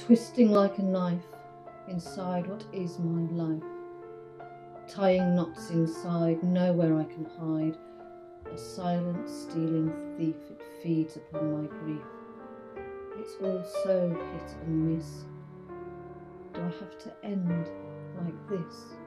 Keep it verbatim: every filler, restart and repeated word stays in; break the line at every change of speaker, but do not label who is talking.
twisting like a knife inside what is my life, tying knots inside, nowhere I can hide. A silent, stealing thief, it feeds upon my grief. It's all so hit and miss. Do I have to end like this?